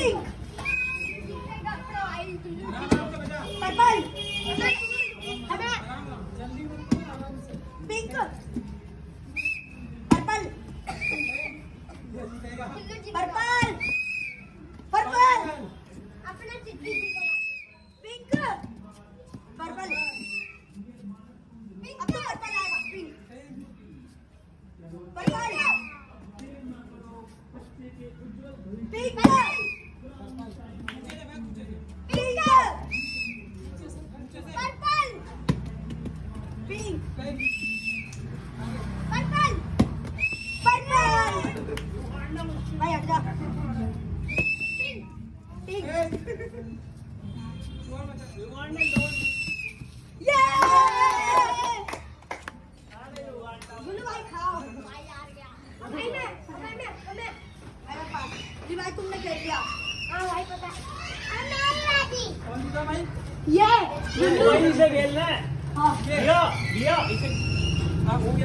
Pink purple pink purple purple purple अपना चिट्ठी pink purple pink purple आएगा pink purple pink pink purple pink purple purple भाई हट जा पिंक ये गुल्लू भाई खाओ भाई यार गया भाई मैं मेरे पास जी भाई तुमने खेल लिया हां भाई पता कौन सा भाई ये वही से खेलना है। हां भैया भैया इसे